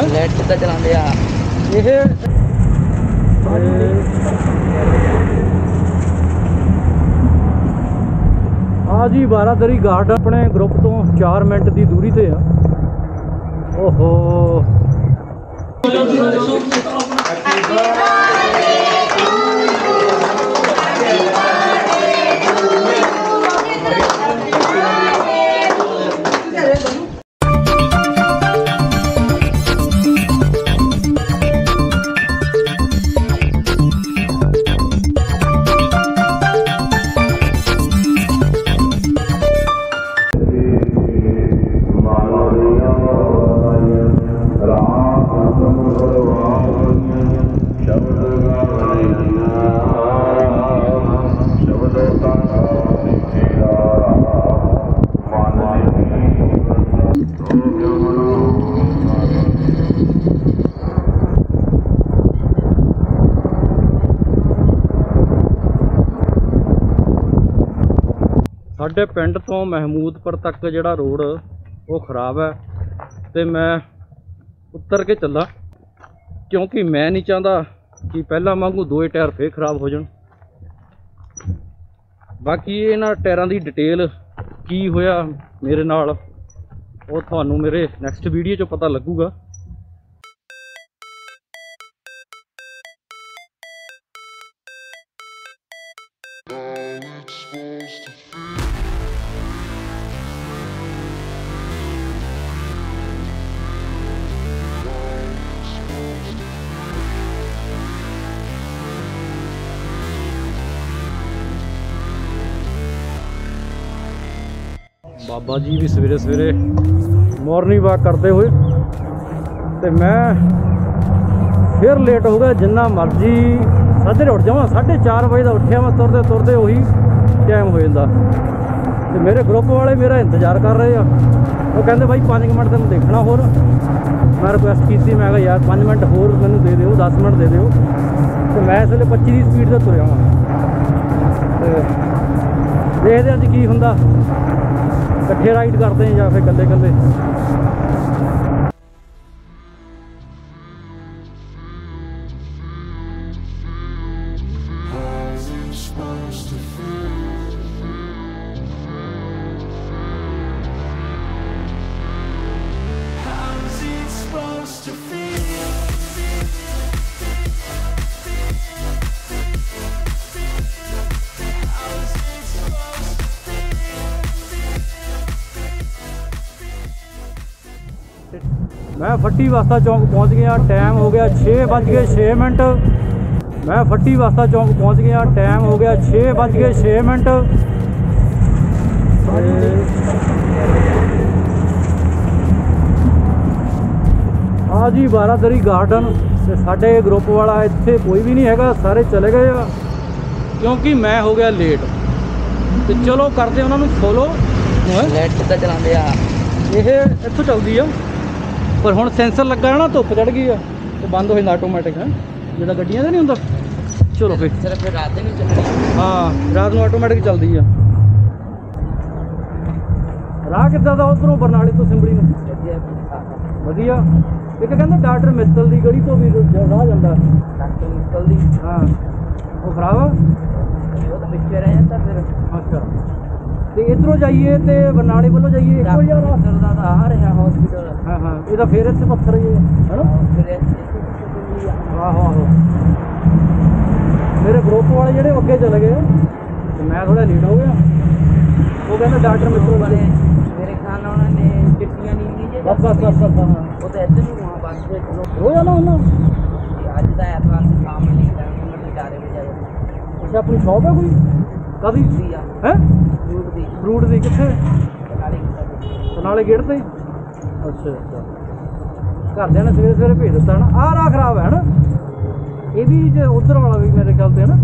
Light कितना चलाते आ जी बारादरी घाट अपने ग्रुप तो 4 मिनट की दूरी ते आ। ओहो साडे पिंड तो महमूदपुर तक जिहड़ा रोड वो खराब है तो मैं उतर के चला क्योंकि मैं नहीं चाहता कि पहला वांगू 2 टायर फिर खराब हो जाए। बाकी इन्हां टायरां दी डिटेल की होया मेरे नाल वो थानू मेरे नैक्सट वीडियो च पता लगूगा। बाबा जी भी सवेरे सवेरे मॉर्निंग वॉक करते हुए तो मैं फिर लेट हो गया। जिन्ना मर्जी साढ़े उठ जावा 4:30 बजे का उठिया मैं तुरते तुरते उही टाइम हो जाता। तो मेरे ग्रुप वाले मेरा इंतजार कर रहे हैं। वो कहते भाई 5 मिनट तेन देखना होर। मैं रिक्वेस्ट की मैं यार 5 मिनट होर मैनू दे दो 10 मिनट दे दो। तो मैं इसलिए 25 की स्पीड से तुरया वा। देखते अज की हुंदा कट्ठे राइड करते हैं या फिर कल्ले कल्ले। मैं फट्टी वास्ता चौंक पहुंच गया। टाइम हो गया 6:06। मैं फट्टी वास्ता चौंक पहुंच गया। टाइम हो गया 6:06। हाँ जी बारादरी गार्डन ते साडे ग्रुप वाला इत्थे कोई भी नहीं हैगा, सारे चले गए आ क्योंकि मैं हो गया लेट। तो चलो करते उन्होंने फॉलो। लाइट कितना चलाते आ ये इत्थों चलती आ पर हुण सेंसर लगा है ना, धुप चढ़ गई है तो बंद हो जाता ऑटोमैटिक है जिदा गड्डियां नहीं होंदा। चलो फिर सिर्फ रात नहीं चलनी। हाँ रात में ऑटोमैटिक चलती है। राह किद्दां दा उधरों बरनाले तो सिंबड़ी नूं वधिया। एक कहंदे डॉक्टर मित्तल दी गड़ी तो भी राह जांदा। डॉक्टर मित्तल दी हाँ वो खराब आ वो तो पिछे रह जाता फिर। अच्छा तो इधरों जाइए तो बरनाले वालों जाइए एक बार यार आ रहा हॉस्पिटल। हाँ हाँ ये फिर इतने पत्थर ही है ना। आहो आहो मेरे ग्रुप वाले ਜਿਹੜੇ ਅੱਗੇ चले गए तो मैं थोड़ा लेट हो गया। वो कहते डॉक्टर मित्रों वाले मेरे ख्याल उन्होंने चिट्टियां नहीं ली बस बस बस बस हाँ वो तो इधर ही वहाँ बस से हो जाना होना आज का ऐतवार शाम में निकला मैं 4 बजे आया। अच्छा अपनी शॉप है कोई कभी है फ्रूट दी कितने नाले गेट पे। अच्छा अच्छा घरदिਆਂ ने सवेरे सवेरे भेज दिता ना। आ राह खराब है ना ये भी उधर वाला भी मेरे ख्याल से है ना।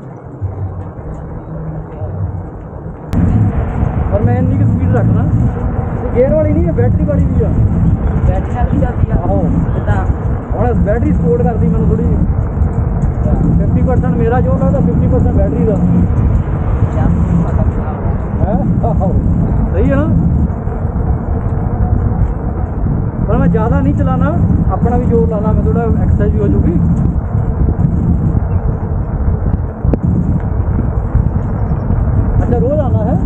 पर मैं इन्नी की स्पीड रखना गेयर वाली नहीं है बैटरी वाली भी है। बैटरी वाली जाती है आहो हम बैटरी सपोर्ट करती मैं थोड़ी 50% मेरा जो लगता 50% बैटरी का है। सही है ना पर मैं ज़्यादा नहीं चलाना, अपना भी जोर लाना, मैं थोड़ा एक्सरसाइज भी हो जूगी। अच्छा रोज़ आना है,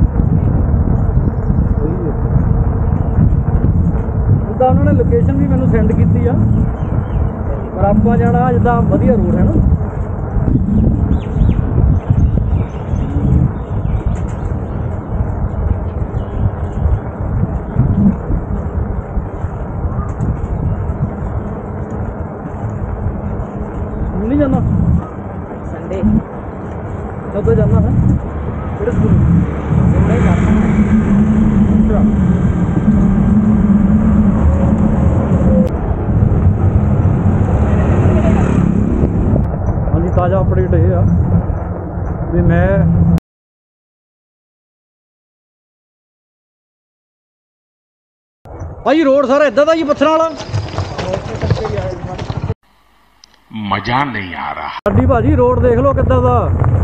उदा उन्होंने लोकेशन भी मैंने सेंड की आ, पर आप जाना जिदा वधिया रोड है ना। नहीं जाना संडे कब जाना है, फिर स्कूल नहीं जाता। अच्छा हाँ जी, ताज़ा अपडेट ये आ भी मैं भाई रोड सारा इदा का ही पत्थर वाला, मजा नहीं आ रहा। साडी भाजी रोड देख लो किदा दा।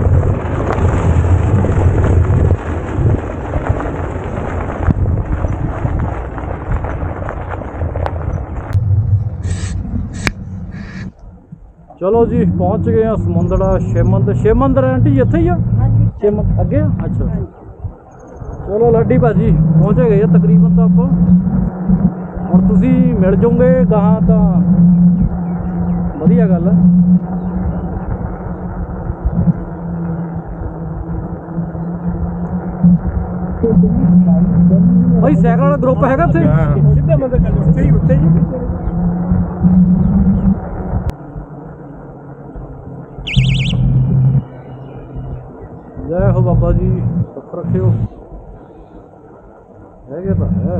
चलो जी पहुंच गए हैं समुंदड़ा शिव मंदिर। शिव मंदिर आंटी इत्थे ही आ, शिव अगे आ? अच्छा चलो लाडी भाजी पहुंच गए हैं तकरीबन, तो आप हुण तुसी मिल जाओगे गाहां तो वधिया गल है। भाई साइकिल वाला ग्रुप हैगा उत्थे? सीधे मंदिर उत्थे ही जय हो बाबा जी, सुख रखियो। है तो है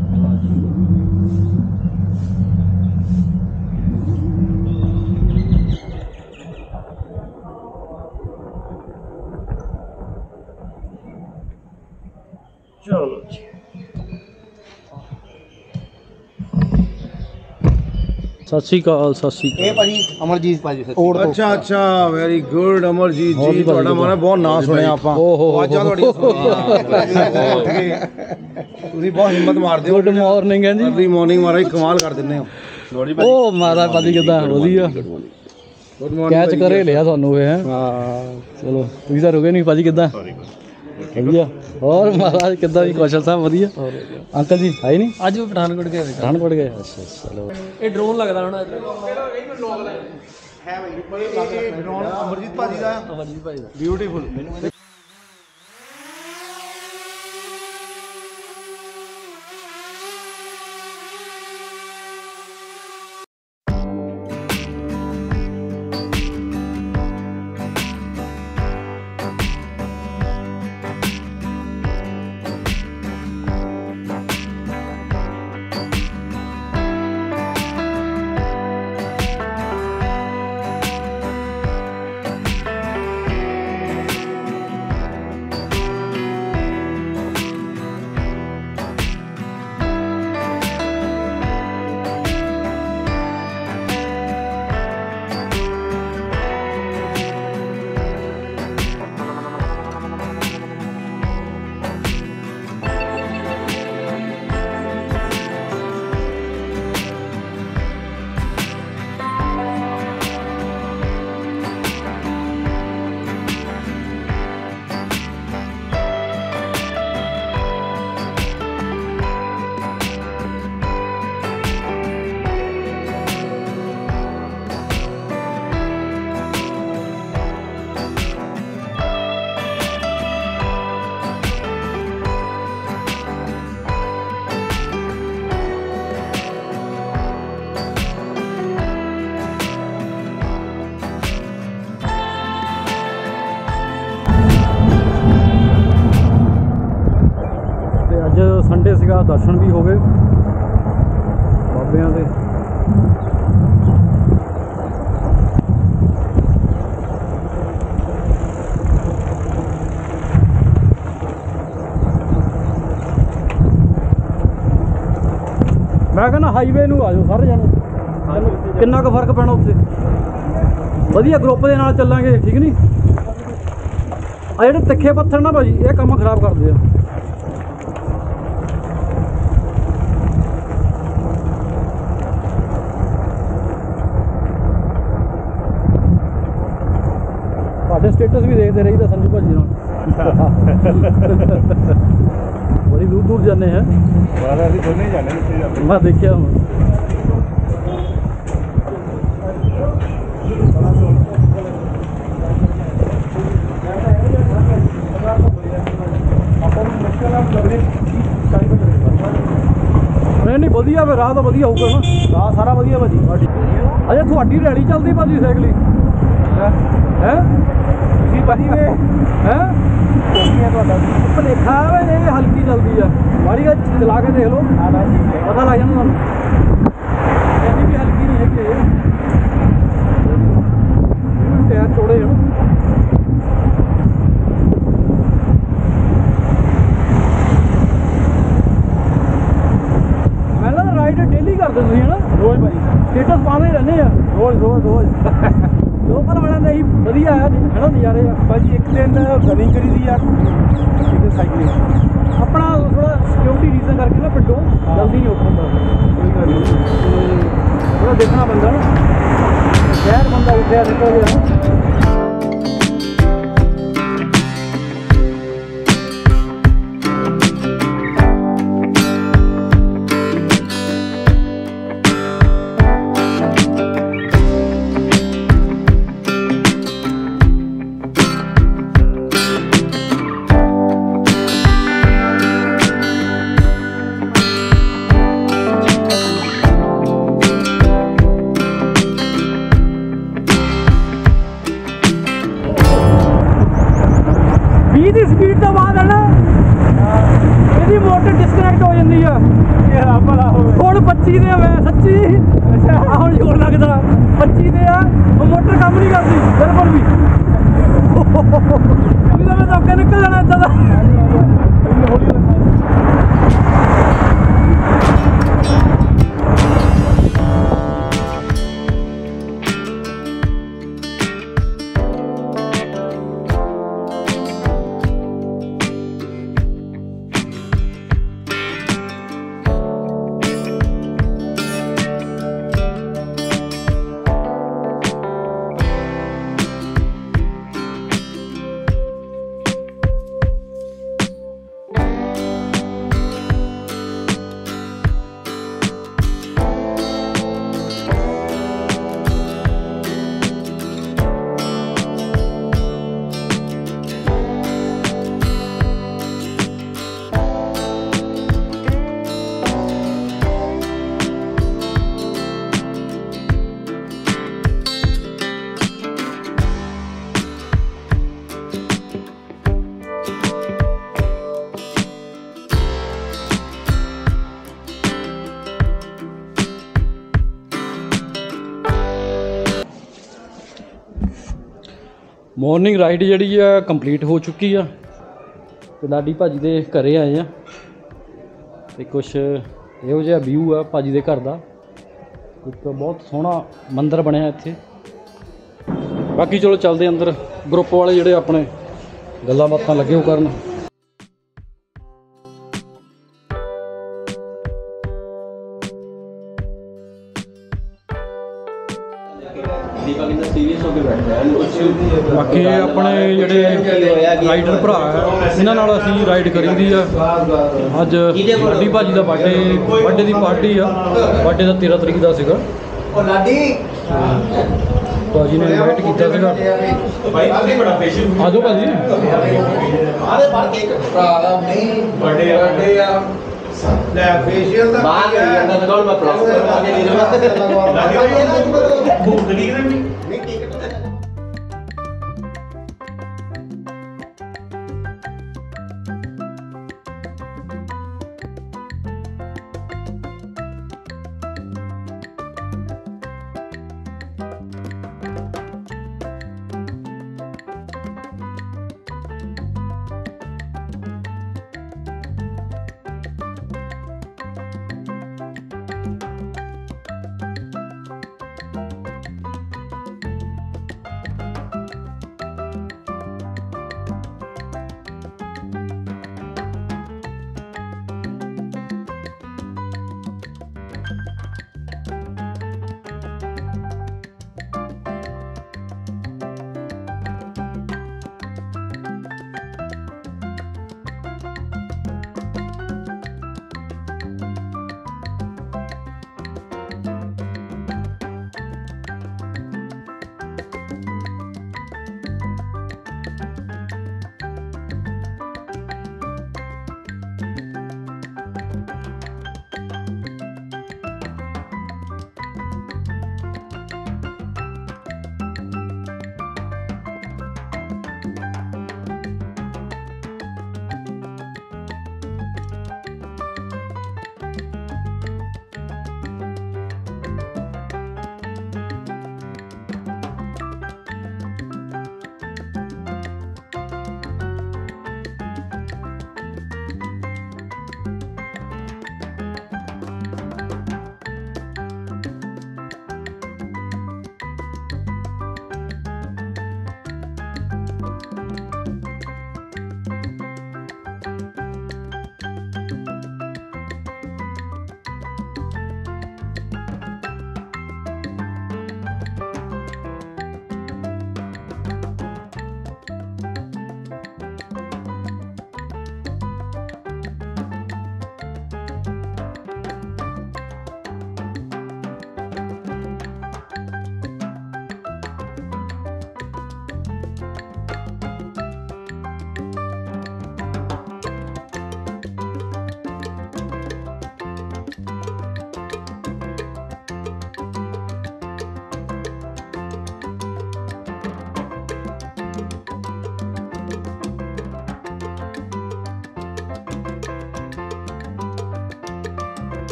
चलो जी। सत श्री अकाल, सत श्री अकाल। ਇਹ ਭਾਜੀ ਅਮਰਜੀਤ ਭਾਜੀ ਅੱਛਾ ਅੱਛਾ ਵੈਰੀ ਗੁੱਡ ਅਮਰਜੀਤ ਜੀ, ਤੁਹਾਡਾ ਮਾਨਾ ਬਹੁਤ ਨਾਂ ਸੁਣਿਆ ਆਪਾਂ, ਆਵਾਜ਼ਾਂ ਤੁਹਾਡੀਆਂ ਸੁਣੀਆਂ, ਤੁਸੀਂ ਬਹੁਤ ਹਿੰਮਤ ਮਾਰਦੇ ਹੋ। ਗੁੱਡ ਮਾਰਨਿੰਗ ਹੈ ਜੀ, ਅਰਲੀ ਮਾਰਨਿੰਗ ਮਹਾਰਾਜ ਕਮਾਲ ਕਰ ਦਿੰਦੇ ਹੋ। ਉਹ ਮਹਾਰਾਜ ਭਾਜੀ ਕਿੱਦਾਂ ਵਧੀਆ ਕੈਚ ਕਰੇ ਲਿਆ ਤੁਹਾਨੂੰ ਇਹ ਹੈ। ਚਲੋ ਤੁਸੀਂ ਤਾਂ ਰੁਕੇ ਨਹੀਂ ਭਾਜੀ, ਕਿੱਦਾਂ ਵਧੀਆ? ਹੋਰ ਮਹਾਰਾਜ ਕਿੱਦਾਂ ਜੀ, ਕੌਸ਼ਲ ਸਾਹਿਬ ਵਧੀਆ? ਅੰਕਲ ਜੀ ਆਏ ਨਹੀਂ ਅੱਜ? ਪਠਾਨਕੋਟ ਗਏ। ਪਠਾਨਕੋਟ ਗਏ, ਅੱਛਾ ਚਲੋ। ਇਹ ਡਰੋਨ ਲੱਗਦਾ ਹੁਣ ਅਮਰਜੀਤ ਭਾਜੀ ਦਾ, ਅਮਰਜੀਤ ਭਾਈ ਦਾ ਬਿਊਟੀਫੁਲ। ਸੰਡੇ ਸੀਗਾ, ਦਰਸ਼ਨ ਵੀ ਹੋ ਗਏ ਬਾਬਿਆਂ ਦੇ। ਮੈਂ ਕਹਿੰਦਾ ਹਾਈਵੇ ਨੂੰ ਆ ਜਾਓ ਸਾਰੇ ਜਾਣੇ, ਕਿੰਨਾ ਕੁ ਫਰਕ ਪੈਣਾ ਉੱਥੇ। ਵਧੀਆ ਗਰੁੱਪ ਦੇ ਨਾਲ ਚੱਲਾਂਗੇ, ਠੀਕ ਨਹੀਂ? ਆ ਜਿਹੜੇ ਤਿੱਖੇ ਪੱਥਰ ਨਾ ਭਾਜੀ, ਇਹ ਕੰਮ ਖਰਾਬ ਕਰਦੇ ਆ। ਤੁਹਾਡੇ ਸਟੇਟਸ ਵੀ ਦੇਖਦੇ ਰਹੀਦਾ ਸੰਜੂ ਭਾਜੀ ਨਾਲ ਬੜੀ ਦੂਰ ਦੂਰ ਜਾਂਦੇ ਹੈ ਬਾਹਰ ਅਸੀਂ ਦੋਨੇ ਜਾਂਦੇ ਨੇ ਮੈਂ ਦੇਖਿਆ ਹੁਣ ਨਹੀਂ ਵਧੀਆ ਵੇ ਰਾਹ ਤਾਂ ਵਧੀਆ ਹੋਊਗਾ ਨਾ ਰਾਹ ਸਾਰਾ ਵਧੀਆ ਭਾਜੀ ਅਜੇ ਤੁਹਾਡੀ ਰੈਲੀ ਚੱਲਦੀ ਭਾਜੀ ਸਾਈਕਲੀ ਹੈ ਤੁਸੀਂ ਭਾਜੀ ਨੇ ਹੈ ਕੋਕੀਆਂ ਤੁਹਾਡਾ ਭਲੇਖਾ ਵੇ ਇਹ ਹਲਕੀ ਚੱਲਦੀ ਆ ਮਾੜੀ ਜਿਹੀ ਚਲਾ ਕੇ ਦੇਖ ਲਓ ਪਤਾ ਲੱਗ ਜਾਣਾ ਤੁਹਾਨੂੰ ਇਹਦੀ ਵੀ ਹਲਕੀ ਨਹੀਂ ਹੈਗੀ ਇਹ ਟਾਇਰ ਚੌੜੇ ਆ ਰਾਈਡ ਡੇਲੀ ਕਰਦੇ ਤੁਸੀਂ ਹੈ ਨਾ ਰੋਜ਼ ਭਾਜੀ ਸਟੇਟਸ ਪਾਉਂਦੇ ਰਹਿੰਦੇ ਆ ਰੋਜ਼ ਲੋਕਲ ਵਾਲਿਆਂ ਦਾ ਹੀ ਵਧੀਆ ਹੈ ਖੜਾ ਨਜ਼ਾਰੇ ਆ ਭਾਜੀ ਇੱਕ ਦਿਨ ਰਨਿੰਗ ਕਰੀ ਦੀ ਯਾਰ ਇੱਕ ਸਾਈਕਲਿੰਗ ਆਪਣਾ ਥੋੜਾ ਸਿਕਿਉਰਿਟੀ ਰੀਜ਼ਨ ਕਰਕੇ ਨਾ ਪਿੰਡੋਂ ਜਲਦੀ ਨਹੀਂ ਉੱਠ ਹੁੰਦਾ ਕੋਈ ਗੱਲ ਨਹੀਂ ਥੋੜਾ ਦੇਖਣਾ ਪੈਂਦਾ ਨਾ ਸ਼ਹਿਰ ਬੰਦਾ ਉੱਠਿਆ ਨਿਕਲ ਗਿਆ ਦੀ ਸਪੀਡ ਤੋਂ ਬਾਅਦ ਹੈ ਨਾ ਇਹਦੀ ਮੋਟਰ ਡਿਸਕਨੈਕਟ ਹੋ ਜਾਂਦੀ ਆ ਇਹ ਭਲਾ ਹੋਵੇ ਹੁਣ 25 ਦੇ ਮੈਂ ਸੱਚੀ ਅੱਛਾ ਹੁਣ ਜ਼ੋਰ ਲੱਗਦਾ 25 ਦੇ ਆ ਉਹ ਮੋਟਰ ਕੰਮ ਨਹੀਂ ਕਰਦੀ ਬਿਲਕੁਲ ਵੀ ਇਹਦਾ ਮੈਂ ਧੱਕੇ ਨਿਕਲ ਜਾਣਾ ਇੱਦਾਂ ਦਾ ਮਾਰਨਿੰਗ ਰਾਈਡ ਜਿਹੜੀ ਆ ਕੰਪਲੀਟ ਹੋ ਚੁੱਕੀ ਆ ਤੇ ਲਾਡੀ ਭਾਜੀ ਦੇ ਘਰੇ ਆਏ ਆ ਤੇ ਕੁਛ ਇਹੋ ਜਿਹਾ ਵਿਊ ਆ ਭਾਜੀ ਦੇ ਘਰ ਦਾ ਇੱਕ ਬਹੁਤ ਸੋਹਣਾ ਮੰਦਿਰ ਬਣਿਆ ਇੱਥੇ ਬਾਕੀ ਚਲੋ ਚੱਲਦੇ ਅੰਦਰ ਗਰੁੱਪ ਵਾਲੇ ਜਿਹੜੇ ਆਪਣੇ ਗੱਲਾਂ ਬਾਤਾਂ ਲੱਗੇ ਹੋ ਕਰਨ ਬਾਕੀ ਆਪਣੇ ਜਿਹੜੇ ਰਾਈਡਰ ਭਰਾ ਹੈ ਇਹਨਾਂ ਨਾਲ ਅਸੀਂ ਰਾਈਡ ਕਰੀਦੀ ਆ ਅੱਜ ਲਾਡੀ ਭਾਜੀ ਦਾ ਬਰਥਡੇ ਦੀ ਪਾਰਟੀ ਆ ਬਰਥਡੇ ਦਾ 13 ਤਰੀਕ ਦਾ ਸੀਗਾ ਭਾਜੀ ਨੇ ਇਨਵਾਈਟ ਕੀਤਾ ਸੀਗਾ ਆਜੋ ਭਾਜੀ ਲੈ ਫੇਸ਼ੀਅਲ ਦਾ ਬਾਹਰ ਕਰੀ ਜਾਂਦਾ ਤਾਂ ਕੋਲ ਮੈਂ ਪਲਾਸਟਰ ਪਾ ਕੇ ਨਹੀਂ ਲੱਗਦਾ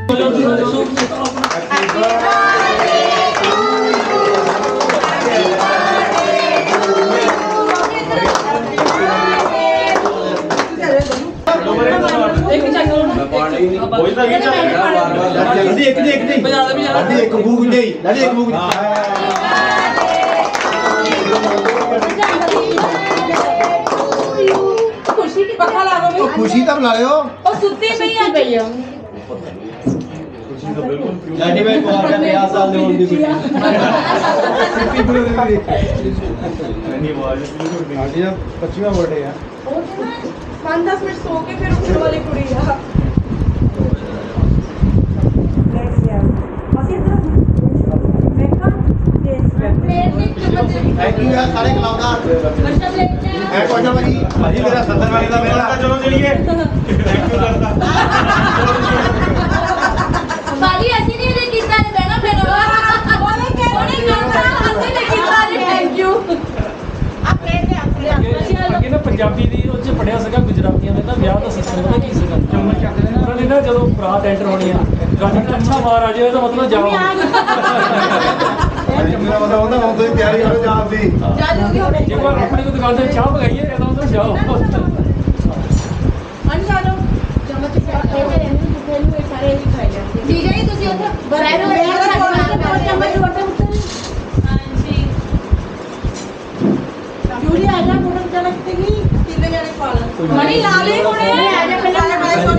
खुशी तब ला रहे हो और सुत्ती पई आ भैया लाडी भाई को आके 50 साल दे होंदी खुशी लाडी दा 25वां बर्थडे है 5-10 मिनट सो के फिर उठने वाली कुड़ी आ थैंक यू यार सारे कलाकार मैं कोटा भाई भाजी मेरा 70 वाली का मेरा चलो चलिए थैंक यू करता बाली ऐसी नहीं है कितना ने बहना बहना बोले करता हंसी ने कितना ने थैंक यू आप कहते ਅੱਗੇ ਨਾ ਪੰਜਾਬੀ ਦੀ ਉਹ ਚ ਪੜਿਆ ਸੀਗਾ ਗੁਜਰਾਤੀਆਂ ਦੇ ਨਾ ਵਿਆਹ ਦਾ ਸਿਸਟਮ ਪਤਾ ਕੀ ਸੀਗਾ ਉਹਨਾਂ ਨੇ ਨਾ ਜਦੋਂ ਬਰਾਤ ਐਂਟਰ ਹੋਣੀ ਆ ਗਾਣੀ ਅੱਛਾ ਮਾਰ ਆ ਜਾਏ ਤਾਂ ਮਤਲਬ ਜਾਓ ਮੇਰਾ ਮਤਲਬ ਹੁੰਦਾ ਹੁਣ ਤੁਸੀਂ ਤਿਆਰੀ ਕਰੋ ਜਾਣ ਦੀ जाओगे हो ਜੇ ਕੋਈ ਆਪਣੀ ਕੋਈ ਦੁਕਾਨ ਤੇ ਚਾਹ ਮੰਗਾਈਏ ਕਹਿੰਦਾ ਉਧਰ ਜਾਓ अनजानो चम्मच से आते हैं ये सारे ही खाए जाते हैं ठीक है ਤੁਸੀਂ ਉੱਥੇ ਬਰਾਈ ਨੂੰ चम्मच वोटे हां जी यूरी आजा मोटर चलतेगी तीन जने पालन मनी लाले होने आजा पहले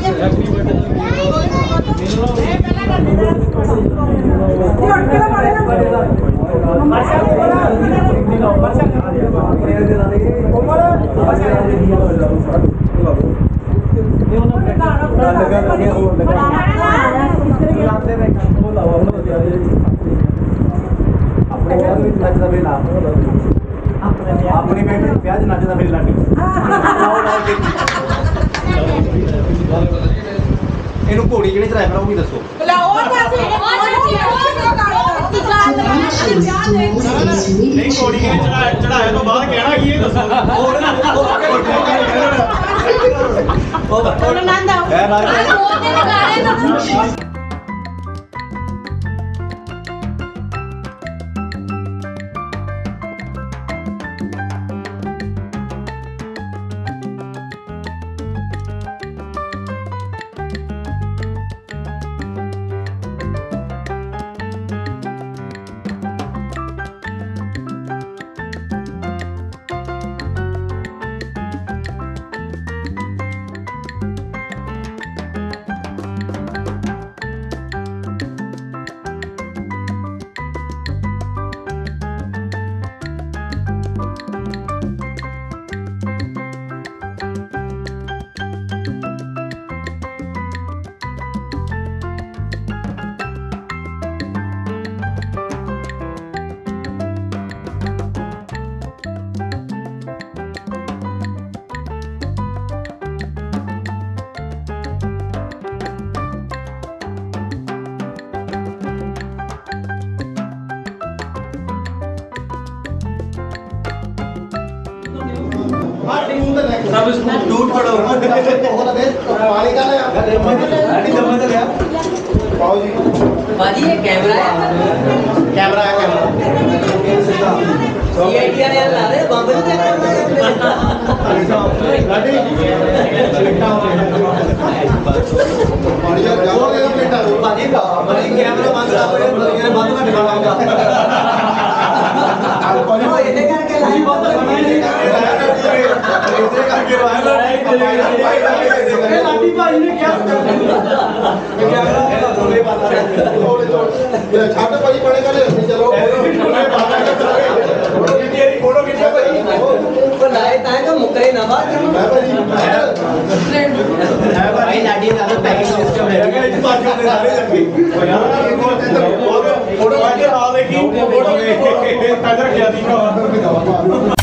अपनी बेटे प्याज नचदा मेरी लाडी ਇਹਨੂੰ ਘੋੜੀ ਕਿਹਨੇ ਚਲਾਇਆ ਫਿਰ ਉਹ ਵੀ ਦੱਸੋ ਨਹੀਂ ਘੋੜੀ ਕਿਹਨੇ ਚੜਾਇਆ ਤੋਂ ਬਾਅਦ ਕਹਿਣਾ ਕੀ ਇਹ ਦੱਸੋ ਉਹ ਨੰਦ ਆਓ सब इसको टूट पड़ो पानी का ना पाओ जी बाजी ये कैमरा है कैमरा है ये आइडिया ने ला रहे बम भी लाडी पानी का जोर दे बेटा बाजी कैमरा बंद कर ये बंद कर दिखाऊंगा पानी ये करके लाई बंद लाडी भाई ने क्या छापे भाई पड़ेगा चलो फोटो खींचो भाई ऊपर लाए ताए तो मुकरे ना बात भाई लाडी का पैकिंग सिस्टम है फोटो खींच के हां देखी फोटो नजर किया थी